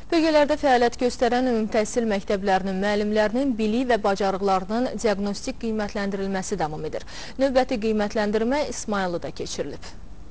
Bölgələrdə fəaliyyət göstərən ümumi təhsil məktəblərinin müəllimlərinin bilik və bacarıqlarının diaqnostik qiymətləndirilməsi davam edir. Növbəti qiymətləndirmə İsmayıllıda keçirilib.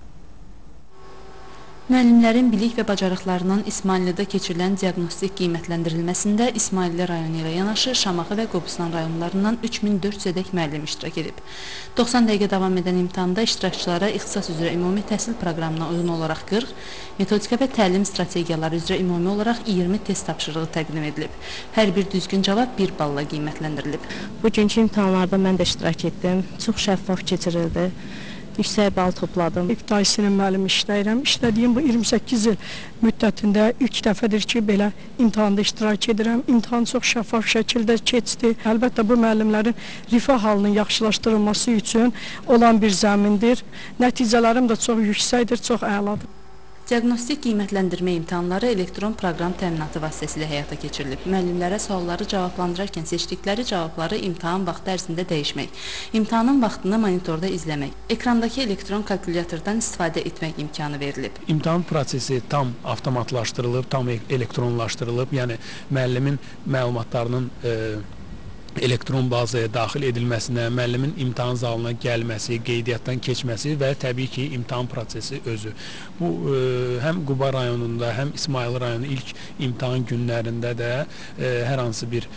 Müəllimlərin bilik və bacarıqlarının İsmayıllıda keçirilən diaqnostik qiymətləndirilməsində İsmayıllı rayonu ilə yanaşı Şamaxı və Qobustan rayonlarından 3400-ədək müəllim iştirak edib. 90 dəqiqə davam edən imtahanda iştirakçılara ixtisas üzrə ümumi təhsil proqramına uyğun olaraq 40, metodika və təlim strategiyaları üzrə ümumi olaraq 20 test tapşırığı təqdim edilib. Hər bir düzgün cavab 1 balla qiymətləndirilib. Bugünkü imtahanlarda mən də iştirak etdim. Çox şəffaf keçirildi. Yüksək bal topladım. İbtidai sinif müəllimi işləyirəm. İşlədiyim bu 28 il müddətində ilk dəfədir ki, belə imtahanda iştirak edirəm. İmtahan çox şəffaf şəkildə keçdi. Əlbəttə, bu müəllimlərin rifah halının yaxşılaşdırılması üçün olan bir zəmindir. Nəticələrim də çox yüksəkdir, çox əladır. Diaqnostik qiymətləndirmə imtahanları elektron proqram təminatı vasitəsilə həyata keçirilib. Müəllimlərə sualları cavablandırarkən seçdikləri cavabları imtahan vaxtı ərzində dəyişmək, imtahanın vaxtını monitorda izləmək, ekrandakı elektron kalkulyatordan istifadə etmək imkanı verilib. İmtahan prosesi tam avtomatlaşdırılıb, tam elektronlaşdırılıb, yəni müəllimin məlumatlarının elektron bazaya daxil edilməsinə, müəllimin imtahan zalına gəlməsi, qeydiyyatdan keçməsi və təbii ki, imtahan prosesi özü. Bu, həm Quba rayonunda, həm İsmayıllı rayonu ilk imtahan günlərində də hər hansı bir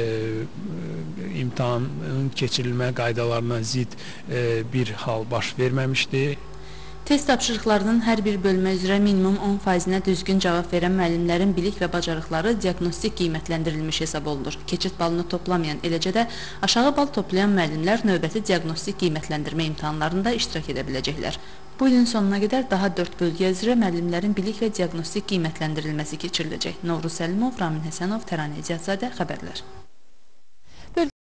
imtahanın keçirilmə qaydalarına zidd bir hal baş verməmişdi. Test tapşırıqlarının hər bir bölmə üzrə minimum 10%-nə düzgün cavab verən müəllimlərin bilik və bacarıqları diaqnostik qiymətləndirilmiş hesab olunur. Keçid balını toplamayan, eləcə də aşağı bal toplayan müəllimlər növbəti diaqnostik qiymətləndirmə imtahanlarında iştirak edə biləcəklər. Bu ilin sonuna qədər daha 4 bölgə üzrə müəllimlərin bilik və diaqnostik qiymətləndirilməsi keçiriləcək. Novruz Səlimov, Ramin Həsənov, Təranə İcazzadə, xəbərlər.